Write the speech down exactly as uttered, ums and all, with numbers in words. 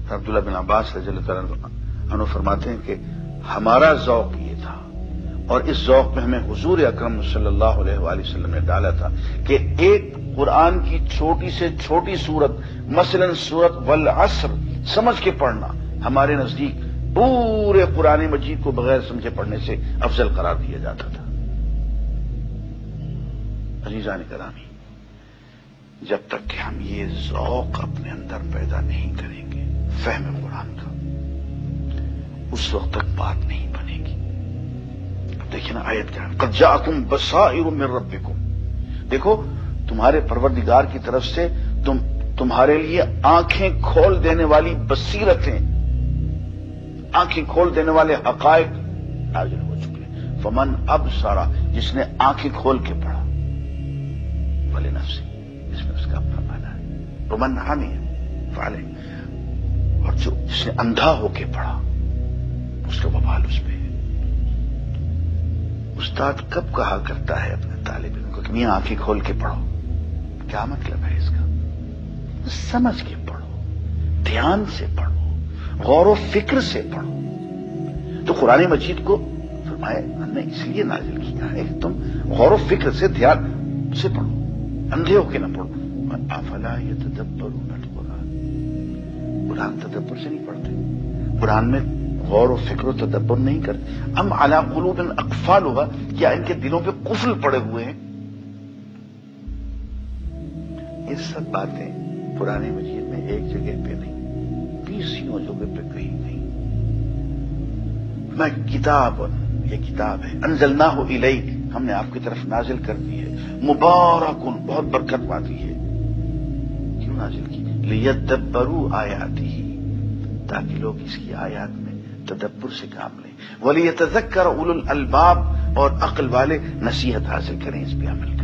عبداللہ بن عباس رضی اللہ تعالیٰ عنہ فرماتے ہیں کہ ہمارا ذوق یہ تھا اور اس ذوق میں ہمیں حضور اکرم صلی اللہ علیہ وآلہ وسلم نے ڈالا تھا کہ ایک قرآن کی چھوٹی سے چھوٹی سورت مثلا سورت والعصر سمجھ کے پڑھنا ہمارے نزدیک پورے قرآن مجید کو بغیر سمجھے پڑھنے سے افضل قرار دیا جاتا تھا۔ عزیزان گرامی، جب تک کہ ہم یہ ذوق اپنے اندر پیدا نہیں کریں گے فہم قرآن کا، اس وقت تک بات نہیں بنے گی۔ اب دیکھیں نا آیت کیا ہے، قد جاءکم بصائر من ربکم، دیکھو تمہارے پروردگار کی طرف سے تم تمہارے لیے آنکھیں کھول دینے والی بصیرتیں، آنکھیں کھول دینے والے حقائق نازل ہو چکے ہیں۔ فمن ابصر، جس نے آنکھیں کھول کے پڑھا، ولنفسہ، اس میں اس کا اپنا معنی ہے، ومن عمی فعلیہ، اور جو جس نے اندھا ہو کے پڑھا اس کا وبال اس پہ ہے۔ استاد کب کہا کرتا ہے اپنے طالب علم کو کہ میاں آنکھیں کھول کے پڑھو، کیا مطلب ہے اس کا؟ سمجھ کے پڑھو، دھیان سے پڑھو، غور و فکر سے پڑھو۔ تو قرآن مجید کو فرمایا ہم نے اس لیے نازل کیا ہے کہ تم غور و فکر سے دھیان سے پڑھو، اندھے ہو کے نہ پڑھو۔ افلا یتدبرون القرآن، قرآن تدبر سے نہیں پڑھتے، قرآن میں غور و فکر و تدبر نہیں کرتے۔ ام علی قلوب اقفالها، کیا ان کے دلوں پہ قفل پڑے ہوئے ہیں؟ یہ سب باتیں قرآن مجید میں ایک جگہ پہ نہیں، بیسوں جگہ پہ کہیں نہیں۔ میں کتاب، یہ کتاب ہے، انزلناہ الیک، ہم نے آپ کی طرف نازل کر دی ہے، مبارکن، بہت برکت والی ہے۔ کیوں نازل کی؟ لیدبروا آیاتہ، تاکہ لوگ اس کی آیات میں تدبر سے کام لیں، ولیتذکر اولو الالباب، اور عقل والے نصیحت حاصل کریں، اس پہ عمل